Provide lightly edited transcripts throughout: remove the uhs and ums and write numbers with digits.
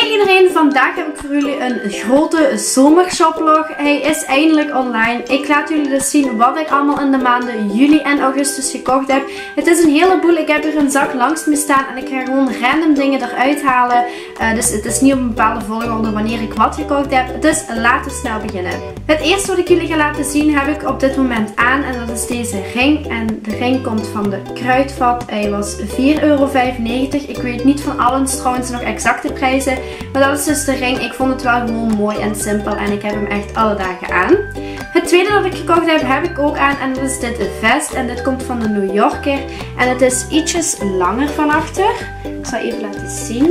Hey iedereen, vandaag heb ik voor jullie een grote zomershoplog. Hij is eindelijk online. Ik laat jullie dus zien wat ik allemaal in de maanden juli en augustus gekocht heb. Het is een heleboel. Ik heb hier een zak langs me staan en ik ga gewoon random dingen eruit halen. Dus het is niet op een bepaalde volgorde wanneer ik wat gekocht heb. Dus laten we snel beginnen. Het eerste wat ik jullie ga laten zien heb ik op dit moment aan en dat is deze ring. En de ring komt van de Kruidvat. Hij was €4,95. Ik weet niet van allen trouwens nog exacte prijzen. Maar dat is dus de ring. Ik vond het wel gewoon mooi en simpel en ik heb hem echt alle dagen aan. Het tweede dat ik gekocht heb, heb ik ook aan en dat is dit vest. En dit komt van de New Yorker. En het is ietsjes langer van achter. Ik zal even laten zien.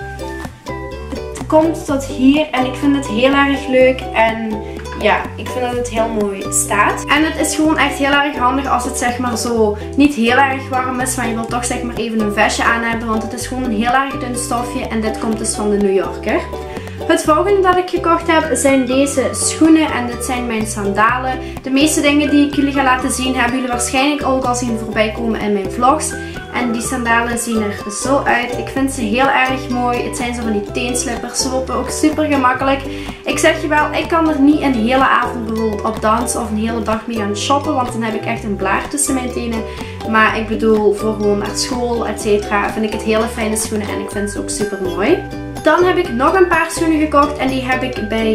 Het komt tot hier en ik vind het heel erg leuk en ja, ik vind dat het heel mooi staat. En het is gewoon echt heel erg handig als het zeg maar zo niet heel erg warm is. Maar je wilt toch zeg maar even een vestje aan hebben. Want het is gewoon een heel erg dun stofje. En dit komt dus van de New Yorker. Het volgende dat ik gekocht heb zijn deze schoenen. En dit zijn mijn sandalen. De meeste dingen die ik jullie ga laten zien hebben jullie waarschijnlijk ook al zien voorbij komen in mijn vlogs. En die sandalen zien er zo uit. Ik vind ze heel erg mooi. Het zijn zo van die teenslippers. Ze lopen ook super gemakkelijk. Ik zeg je wel, ik kan er niet een hele avond bijvoorbeeld op dansen of een hele dag mee gaan shoppen. Want dan heb ik echt een blaar tussen mijn tenen. Maar ik bedoel, voor gewoon naar school, etc. vind ik het hele fijne schoenen. En ik vind ze ook super mooi. Dan heb ik nog een paar schoenen gekocht. En die heb ik bij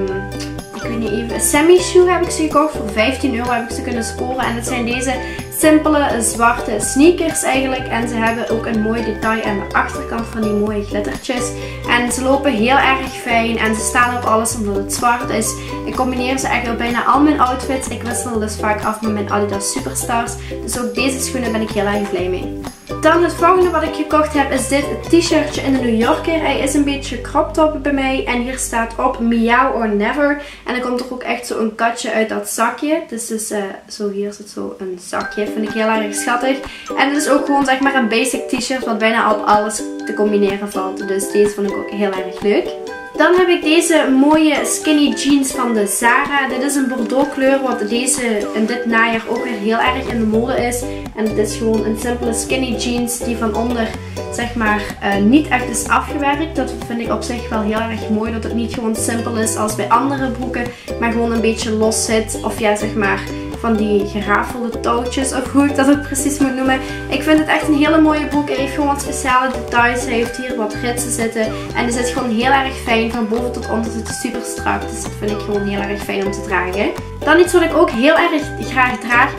ik weet niet even, Sammy Shoe heb ik ze gekocht. Voor €15 heb ik ze kunnen scoren. En dat zijn deze simpele zwarte sneakers eigenlijk. En ze hebben ook een mooi detail aan de achterkant van die mooie glittertjes. En ze lopen heel erg fijn. En ze staan op alles omdat het zwart is. Ik combineer ze echt op bijna al mijn outfits. Ik wissel dus vaak af met mijn Adidas Superstars. Dus ook deze schoenen ben ik heel erg blij mee. Dan het volgende wat ik gekocht heb is dit t-shirtje in de New Yorker. Hij is een beetje crop top bij mij. En hier staat op Meow or Never. En dan komt er ook echt zo een katje uit dat zakje. Dus zo hier zit zo een zakje. Vind ik heel erg schattig. En het is ook gewoon zeg maar een basic t-shirt wat bijna op alles te combineren valt. Dus deze vond ik ook heel erg leuk. Dan heb ik deze mooie skinny jeans van de Zara. Dit is een bordeaux kleur wat deze in dit najaar ook weer heel erg in de mode is. En het is gewoon een simpele skinny jeans die van onder zeg maar niet echt is afgewerkt. Dat vind ik op zich wel heel erg mooi. Dat het niet gewoon simpel is als bij andere broeken. Maar gewoon een beetje los zit. Of ja zeg maar van die gerafelde touwtjes of hoe ik dat ook precies moet noemen. Ik vind het echt een hele mooie broek. Hij heeft gewoon wat speciale details. Hij heeft hier wat ritsen zitten. En die zit gewoon heel erg fijn. Van boven tot onder zit hij super strak. Dus dat vind ik gewoon heel erg fijn om te dragen. Dan iets wat ik ook heel erg graag draag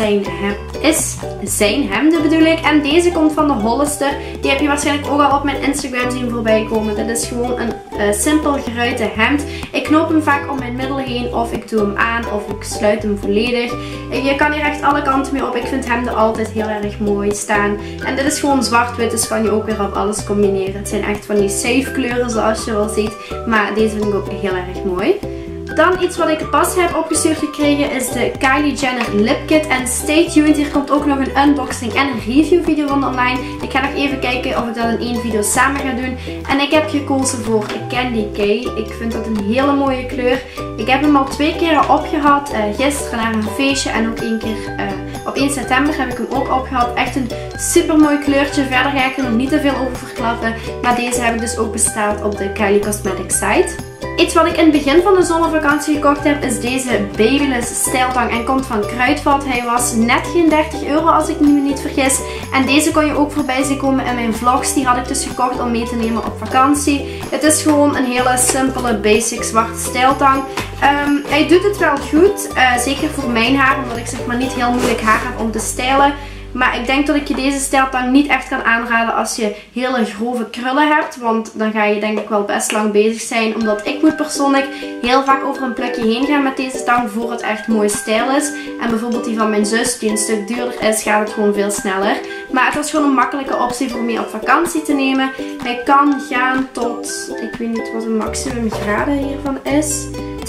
is zijn hemden bedoel ik. En deze komt van de Hollister. Die heb je waarschijnlijk ook al op mijn Instagram zien voorbij komen. Dit is gewoon een simpel geruite hemd. Ik knoop hem vaak om mijn middel heen. Of ik doe hem aan. Of ik sluit hem volledig. Je kan hier echt alle kanten mee op. Ik vind hemden altijd heel erg mooi staan. En dit is gewoon zwart-wit. Dus kan je ook weer op alles combineren. Het zijn echt van die safe kleuren zoals je wel ziet. Maar deze vind ik ook heel erg mooi. Dan iets wat ik pas heb opgestuurd gekregen is de Kylie Jenner Lip Kit. En stay tuned, hier komt ook nog een unboxing en een review video van online. Ik ga nog even kijken of ik dat in één video samen ga doen. En ik heb gekozen voor Candy K. Ik vind dat een hele mooie kleur. Ik heb hem al 2 keer opgehad. Gisteren naar een feestje en ook 1 keer op 1 september heb ik hem ook opgehad. Echt een super mooi kleurtje. Verder ga ik er nog niet te veel over verklappen. Maar deze heb ik dus ook besteld op de Kylie Cosmetics site. Iets wat ik in het begin van de zomervakantie gekocht heb is deze Babyliss stijltang en komt van Kruidvat. Hij was net geen €30 als ik me niet vergis. En deze kon je ook voorbij zien komen in mijn vlogs. Die had ik dus gekocht om mee te nemen op vakantie. Het is gewoon een hele simpele basic zwarte stijltang. Hij doet het wel goed. Zeker voor mijn haar omdat ik zeg maar niet heel moeilijk haar heb om te stijlen. Maar ik denk dat ik je deze stijltang niet echt kan aanraden als je hele grove krullen hebt. Want dan ga je denk ik wel best lang bezig zijn. Omdat ik moet persoonlijk heel vaak over een plukje heen gaan met deze tang voor het echt mooi stijl is. En bijvoorbeeld die van mijn zus die een stuk duurder is, gaat het gewoon veel sneller. Maar het was gewoon een makkelijke optie voor mee op vakantie te nemen. Hij kan gaan tot, ik weet niet wat een maximum graden hiervan is.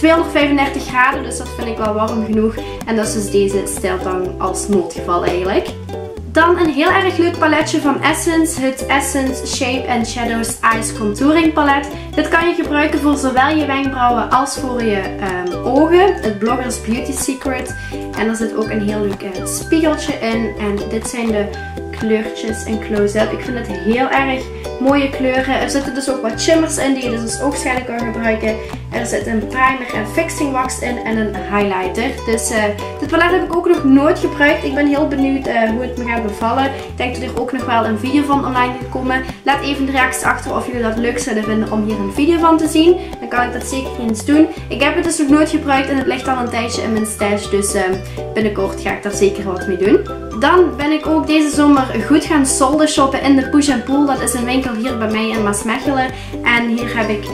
235 graden, dus dat vind ik wel warm genoeg. En dat is dus deze stijltang als noodgeval eigenlijk. Dan een heel erg leuk paletje van Essence. Het Essence Shape and Shadows Eyes Contouring palet. Dit kan je gebruiken voor zowel je wenkbrauwen als voor je ogen. Het Bloggers Beauty Secret. En er zit ook een heel leuk spiegeltje in. En dit zijn de kleurtjes in close-up. Ik vind het heel erg mooie kleuren. Er zitten dus ook wat shimmers in die je dus ook waarschijnlijk kan gebruiken. Er zit een primer en fixing wax in en een highlighter. Dus dit palet heb ik ook nog nooit gebruikt. Ik ben heel benieuwd hoe het me gaat bevallen. Ik denk dat er ook nog wel een video van online gaat komen. Laat even de reacties achter of jullie dat leuk zouden vinden om hier een video van te zien. Dan kan ik dat zeker eens doen. Ik heb het dus nog nooit gebruikt en het ligt al een tijdje in mijn stash. Dus binnenkort ga ik daar zeker wat mee doen. Dan ben ik ook deze zomer goed gaan solden shoppen in de Push & Pull. Dat is een winkel hier bij mij in Maasmechelen. En hier heb ik,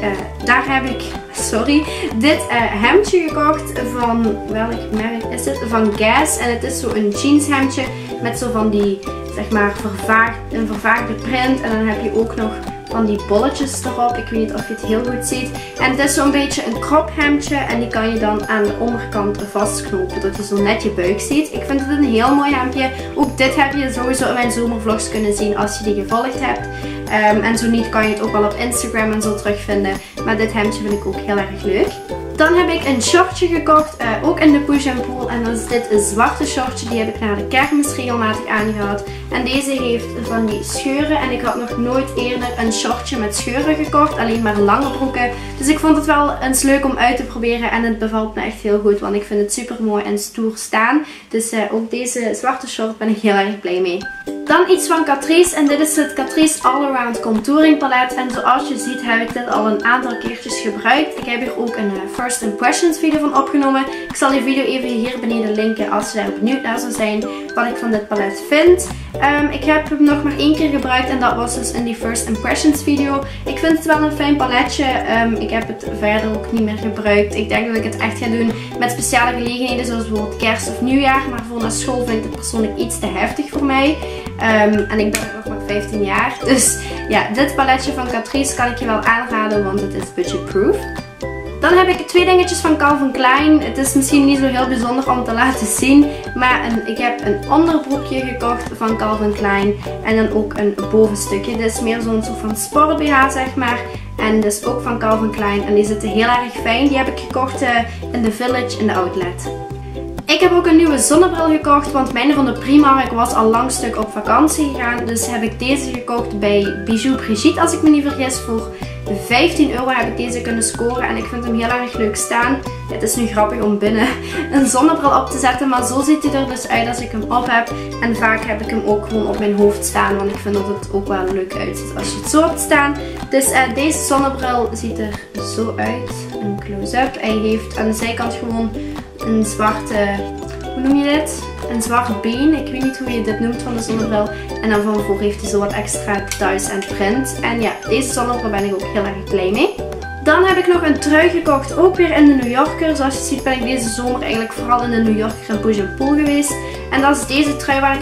dit hemdje gekocht van, welk merk is het? Van Guess. En het is zo een jeans hemdje met zo van die, zeg maar, een vervaagde print. En dan heb je ook nog van die bolletjes erop. Ik weet niet of je het heel goed ziet. En het is zo'n beetje een crop hemdje. En die kan je dan aan de onderkant vastknopen. Dat je zo net je buik ziet. Ik vind het een heel mooi hemdje. Ook dit heb je sowieso in mijn zomervlogs kunnen zien als je die gevolgd hebt. En zo niet kan je het ook wel op Instagram en zo terugvinden. Maar dit hemdje vind ik ook heel erg leuk. Dan heb ik een shortje gekocht, ook in de Push & Pull. En dat is dit zwarte shortje. Die heb ik na de kermis regelmatig aangehad. En deze heeft van die scheuren. En ik had nog nooit eerder een shortje met scheuren gekocht. Alleen maar lange broeken. Dus ik vond het wel eens leuk om uit te proberen. En het bevalt me echt heel goed. Want ik vind het super mooi en stoer staan. Dus ook deze zwarte short ben ik heel erg blij mee. Dan iets van Catrice. En dit is het Catrice All Around Contouring Palet. En zoals je ziet heb ik dit al een aantal keertjes gebruikt. Ik heb hier ook een First Impressions video van opgenomen. Ik zal die video even hier beneden linken als je daar benieuwd naar zou zijn wat ik van dit palet vind. Ik heb hem nog maar 1 keer gebruikt en dat was dus in die First Impressions video. Ik vind het wel een fijn paletje. Ik heb het verder ook niet meer gebruikt. Ik denk dat ik het echt ga doen met speciale gelegenheden zoals bijvoorbeeld kerst of nieuwjaar. Maar voor naar school vind ik het persoonlijk iets te heftig voor mij. En ik ben nog maar 15 jaar. Dus ja, dit paletje van Catrice kan ik je wel aanraden, want het is budgetproof. Dan heb ik 2 dingetjes van Calvin Klein. Het is misschien niet zo heel bijzonder om te laten zien. Maar ik heb een onderbroekje gekocht van Calvin Klein. En dan ook een bovenstukje. Dit is meer zo'n soort van sport BH, zeg maar. En dit is ook van Calvin Klein. En die zitten heel erg fijn. Die heb ik gekocht in de Village in de Outlet. Ik heb ook een nieuwe zonnebril gekocht, want mijn van de Primark was al lang stuk op vakantie gegaan. Dus heb ik deze gekocht bij Bijou Brigitte, als ik me niet vergis. Voor 15 euro heb ik deze kunnen scoren en ik vind hem heel erg leuk staan. Het is nu grappig om binnen een zonnebril op te zetten, maar zo ziet hij er dus uit als ik hem op heb. En vaak heb ik hem ook gewoon op mijn hoofd staan, want ik vind dat het ook wel leuk uitziet als je het zo hebt staan. Dus deze zonnebril ziet er zo uit. Een close-up. Hij heeft aan de zijkant gewoon een zwarte, hoe noem je dit? Een zwart been. Ik weet niet hoe je dit noemt van de zonnebril. En dan van voor heeft hij zo wat extra details en print. En ja, deze zonnebril ben ik ook heel erg blij mee. Dan heb ik nog een trui gekocht, ook weer in de New Yorker. Zoals je ziet ben ik deze zomer eigenlijk vooral in de New Yorker en Push & Pull geweest. En dat is deze trui waar ik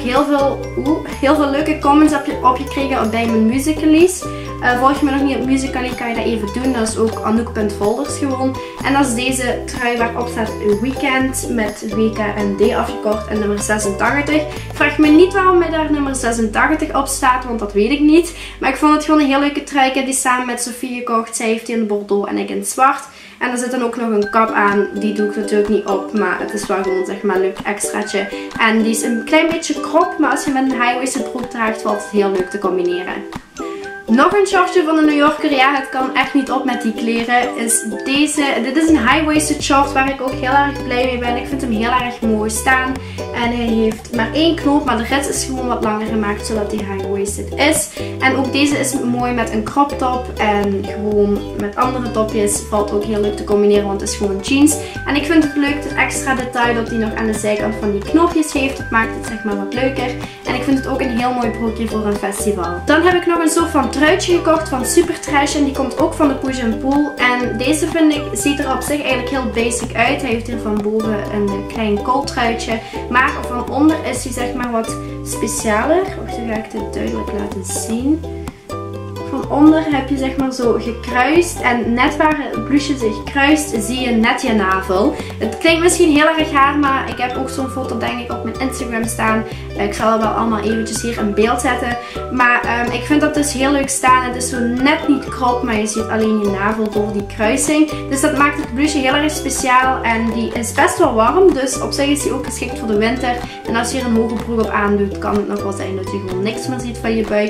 heel veel leuke comments op gekregen bij mijn Musical.ly's. Volg je me nog niet op Musical.ly, kan je dat even doen. Dat is ook Anouk.Volders gewoon. En dat is deze trui waarop staat Weekend met WK en D afgekort en nummer 86. Vraag me niet waarom daar nummer 86 op staat, want dat weet ik niet. Maar ik vond het gewoon een heel leuke trui. Ik heb die samen met Sophie gekocht. Zij heeft die in Bordeaux en ik in zwart. En er zit dan ook nog een kap aan. Die doe ik natuurlijk niet op, maar het is wel gewoon zeg maar een leuk extraatje. En die is een klein beetje krop, maar als je met een high-waisted broek draagt, valt het heel leuk te combineren. Nog een shortje van de New Yorker, ja het kan echt niet op met die kleren, is deze. Dit is een high-waisted short waar ik ook heel erg blij mee ben. Ik vind hem heel erg mooi staan. En hij heeft maar 1 knoop, maar de rest is gewoon wat langer gemaakt zodat hij high-waisted is. En ook deze is mooi met een crop top en gewoon met andere topjes. Valt ook heel leuk te combineren, want het is gewoon jeans. En ik vind het leuk, het extra detail dat hij nog aan de zijkant van die knoopjes heeft. Dat maakt het zeg maar wat leuker. En ik vind het ook een heel mooi broekje voor een festival. Dan heb ik nog een soort van truitje gekocht van Super Trash en die komt ook van de Push & Pull. En deze vind ik, ziet er op zich eigenlijk heel basic uit. Hij heeft hier van boven een klein kooltruitje. Maar van onder is hij zeg maar wat specialer. Wacht, dan ga ik dit duidelijk laten zien. Van onder heb je zeg maar zo gekruist en net waar het blouseje zich kruist zie je net je navel. Het klinkt misschien heel erg raar, maar ik heb ook zo'n foto denk ik op mijn Instagram staan. Ik zal het wel allemaal eventjes hier in beeld zetten. Maar ik vind dat dus heel leuk staan. Het is zo net niet krop, maar je ziet alleen je navel door die kruising. Dus dat maakt het blouseje heel erg speciaal en die is best wel warm. Dus op zich is die ook geschikt voor de winter. En als je er een hoge broek op aandoet, kan het nog wel zijn dat je gewoon niks meer ziet van je buik.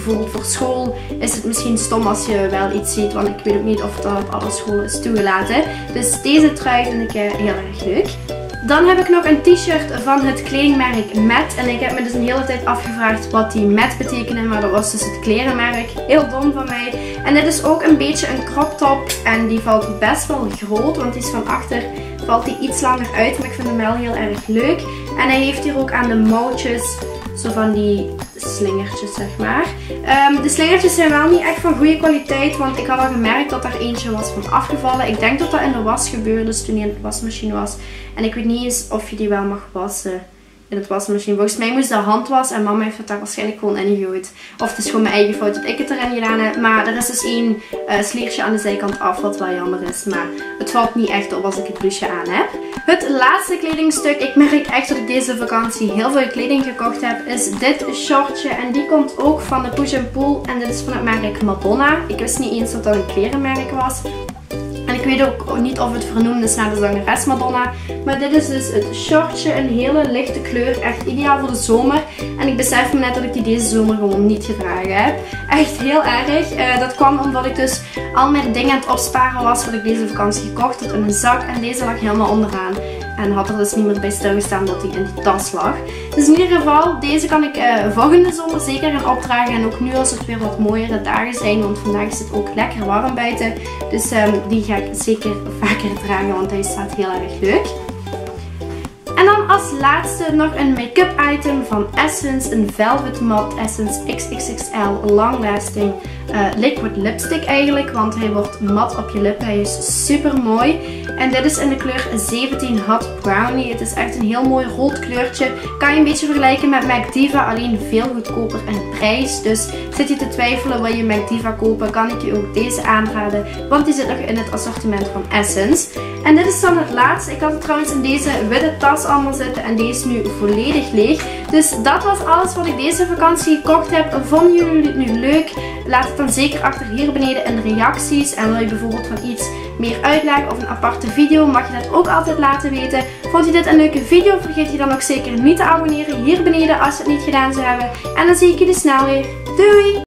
bijvoorbeeld voor school is het misschien stom als je wel iets ziet, want ik weet ook niet of dat op alle scholen is toegelaten. Dus deze trui vind ik heel erg leuk. Dan heb ik nog een t-shirt van het kledingmerk Met. En ik heb me dus een hele tijd afgevraagd wat die Met betekende. Maar dat was dus het klerenmerk. Heel dom van mij. En dit is ook een beetje een crop top. En die valt best wel groot. Want die is van achter valt die iets langer uit. Maar ik vind hem wel heel erg leuk. En hij heeft hier ook aan de mouwtjes zo van die slingertjes, zeg maar. De slingertjes zijn wel niet echt van goede kwaliteit. Want ik had al gemerkt dat er eentje was van afgevallen. Ik denk dat dat in de was gebeurde. Dus toen hij in de wasmachine was. En ik weet niet eens of je die wel mag wassen in het wasmachine. Volgens mij moest de hand wassen. En mama heeft het daar waarschijnlijk gewoon in gegooid. Of het is gewoon mijn eigen fout dat ik het erin gedaan heb. Maar er is dus één sliertje aan de zijkant af. Wat wel jammer is. Maar het valt niet echt op als ik het blouseje aan heb. Het laatste kledingstuk. Ik merk echt dat ik deze vakantie heel veel kleding gekocht heb. Is dit shortje. En die komt ook van de Push & Pull. En dit is van het merk Madonna. Ik wist niet eens dat dat een klerenmerk was. En ik weet ook niet of het vernoemd is naar de zangeres Madonna. Maar dit is dus het shortje. Een hele lichte kleur. Echt ideaal voor de zomer. En ik besef me net dat ik die deze zomer gewoon niet gedragen heb. Echt heel erg. Dat kwam omdat ik dus al mijn dingen aan het opsparen was. Wat ik deze vakantie gekocht had in een zak. En deze lag helemaal onderaan. En had er dus niet meer bij stilgestaan dat die in die tas lag. Dus in ieder geval, deze kan ik volgende zomer zeker gaan opdragen. En ook nu als het weer wat mooiere dagen zijn. Want vandaag is het ook lekker warm buiten. Dus die ga ik zeker vaker dragen. Want hij staat heel erg leuk. En dan als laatste nog een make-up item van Essence. Een Velvet Matte Essence XXXL Long Lasting Liquid Lipstick eigenlijk. Want hij wordt mat op je lippen. Hij is super mooi. En dit is in de kleur 17 Hot Brownie. Het is echt een heel mooi rood kleurtje. Kan je een beetje vergelijken met MAC Diva. Alleen veel goedkoper in prijs. Dus zit je te twijfelen, wil je MAC Diva kopen, kan ik je ook deze aanraden. Want die zit nog in het assortiment van Essence. En dit is dan het laatste. Ik had het trouwens in deze witte tas allemaal zitten. En deze is nu volledig leeg. Dus dat was alles wat ik deze vakantie gekocht heb. Vonden jullie het nu leuk? Laat het dan zeker achter hier beneden in de reacties. En wil je bijvoorbeeld van iets meer uitleg of een aparte video, mag je dat ook altijd laten weten. Vond je dit een leuke video? Vergeet je dan ook zeker niet te abonneren hier beneden als je het niet gedaan zou hebben. En dan zie ik jullie snel weer. Doei!